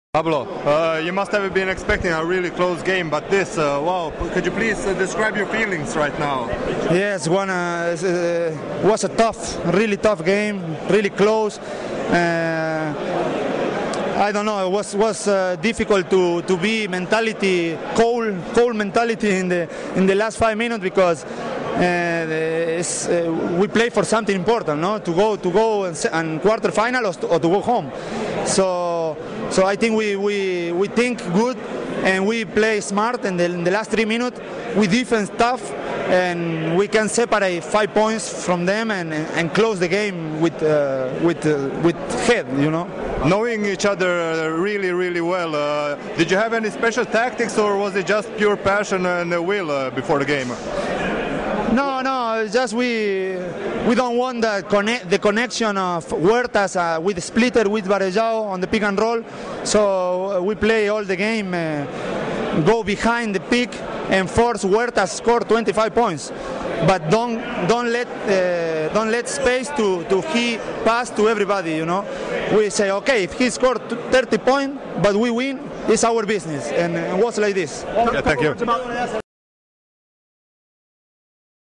Pablo, you must have been expecting a really close game, but this, wow, could you please describe your feelings right now? Yes, was a really tough game, really close. I don't know, it was difficult to be cold mentality in the last 5 minutes, because we play for something important, no? To go and quarterfinal or to go home. So I think we think good and we play smart in the last 3 minutes. We defense tough and we can separate 5 points from them and close the game with head, you know. Knowing each other really well, did you have any special tactics, or was it just pure passion and will before the game? No, just we don't want the connection of Huertas with Splitter, with Varejao on the pick and roll. So we play all the game, go behind the pick and force Huertas score 25 points. But don't let space to he pass to everybody, you know. We say, okay, if he scored 30 points but we win, it's our business, and it was like this. Yeah, thank you.